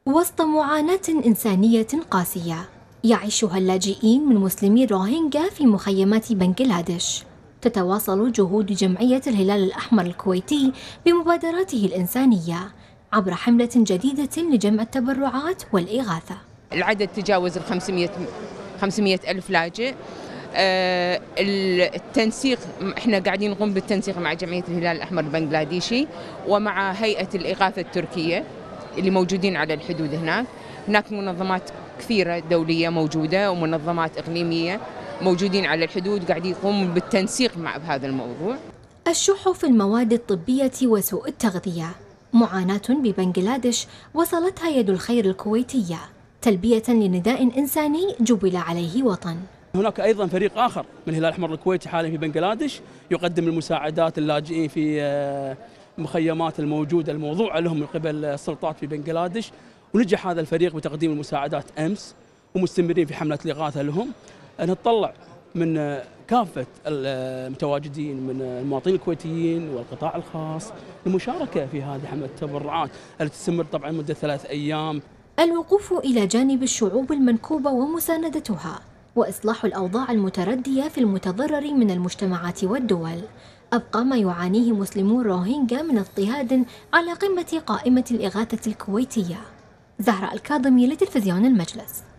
وسط معاناة إنسانية قاسية يعيشها اللاجئين من مسلمي روهينجا في مخيمات بنغلاديش، تتواصل جهود جمعية الهلال الأحمر الكويتي بمبادراته الإنسانية عبر حملة جديدة لجمع التبرعات والإغاثة. العدد تجاوز 500 ألف لاجئ. التنسيق، احنا قاعدين نقوم بالتنسيق مع جمعية الهلال الأحمر البنغلاديشي ومع هيئة الإغاثة التركية اللي موجودين على الحدود هناك منظمات كثيرة دولية موجودة ومنظمات إقليمية موجودين على الحدود قاعدين يقوموا بالتنسيق مع بهذا الموضوع. الشح في المواد الطبية وسوء التغذية معاناة ببنغلاديش وصلتها يد الخير الكويتية تلبية لنداء إنساني جبل عليه وطن. هناك أيضا فريق آخر من الهلال الأحمر الكويتي حاليا في بنغلاديش يقدم المساعدات اللاجئين في المخيمات الموجودة الموضوعة لهم من قبل السلطات في بنغلاديش، ونجح هذا الفريق بتقديم المساعدات أمس ومستمرين في حملة الإغاثة لهم. نتطلع من كافة المتواجدين من المواطنين الكويتيين والقطاع الخاص للمشاركة في هذه حملة التبرعات التي تستمر طبعا مدة 3 أيام. الوقوف إلى جانب الشعوب المنكوبة ومساندتها وإصلاح الأوضاع المتردية في المتضرر من المجتمعات والدول أبقى ما يعانيه مسلمو روهينجا من اضطهاد على قمة قائمة الإغاثة الكويتية. زهراء الكاظمي لتلفزيون المجلس.